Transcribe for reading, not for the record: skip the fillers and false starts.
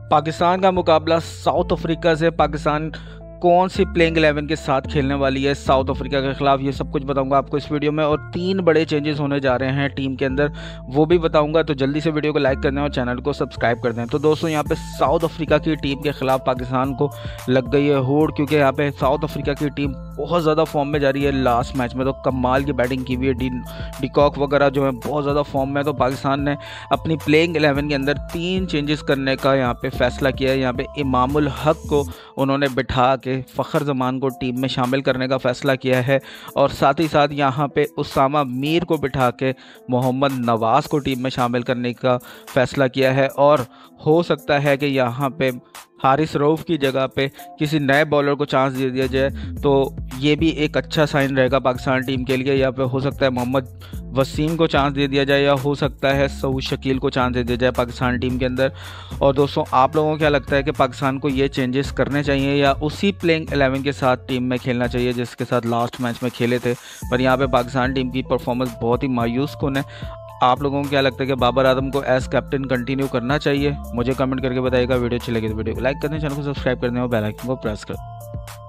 पाकिस्तान का मुकाबला south Africa से। पाकिस्तान कौन सी प्लेइंग 11 के साथ खेलने वाली है साउथ अफ्रीका के खिलाफ, ये सब कुछ बताऊंगा आपको इस वीडियो में। और 3 बड़े चेंजेस होने जा रहे हैं टीम के अंदर, वो भी बताऊंगा। तो जल्दी से वीडियो को लाइक कर दें और चैनल को सब्सक्राइब कर दें। तो दोस्तों यहाँ पे साउथ अफ्रीका की टीम के खिलाफ पाकिस्तान को लग गई है होड़, क्योंकि यहाँ पे साउथ अफ्रीका की टीम बहुत ज़्यादा फॉर्म में जा रही है। लास्ट मैच में तो कमाल की बैटिंग की हुई है, डिकॉक वगैरह जो है बहुत ज़्यादा फॉर्म में। तो पाकिस्तान ने अपनी प्लेइंग 11 के अंदर 3 चेंजेस करने का यहाँ पे फैसला किया है। यहाँ पे इमामुल हक को उन्होंने बिठा के फ़खर जमान को टीम में शामिल करने का फ़ैसला किया है, और साथ ही साथ यहाँ पे उसामा मीर को बिठा के मोहम्मद नवाज़ को टीम में शामिल करने का फ़ैसला किया है। और हो सकता है कि यहाँ पे हारिस रऊफ़ की जगह पे किसी नए बॉलर को चांस दे दिया जाए, तो ये भी एक अच्छा साइन रहेगा पाकिस्तान टीम के लिए। यहाँ पे हो सकता है मोहम्मद वसीम को चांस दे दिया जाए, या हो सकता है सऊद शकील को चांस दे दिया जाए पाकिस्तान टीम के अंदर। और दोस्तों आप लोगों को क्या लगता है कि पाकिस्तान को ये चेंजेस करने चाहिए या उसी प्लेइंग 11 के साथ टीम में खेलना चाहिए जिसके साथ लास्ट मैच में खेले थे? पर यहाँ पे पाकिस्तान टीम की परफॉर्मेंस बहुत ही मायूस कुन है। आप लोगों को क्या लगता है कि बाबर आजम को एज कैप्टन कंटिन्यू करना चाहिए? मुझे कमेंट करके बताइएगा। वीडियो अच्छी लगी तो वीडियो को लाइक कर दें, चैनल को सब्सक्राइब कर दें और बेल आइकन को प्रेस कर दें।